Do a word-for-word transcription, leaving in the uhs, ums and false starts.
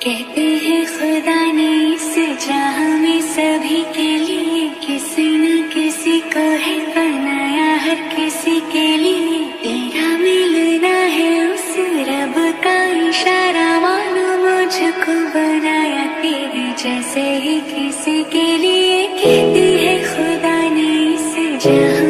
कहते हैं खुदा ने इस जहां में सभी के लिए किसी न किसी को है बनाया, हर किसी के लिए तेरा मिलना है उस रब का इशारा, मानो मुझको बनाया तेरे जैसे ही किसी के लिए। कहते हैं खुदा ने इस जहां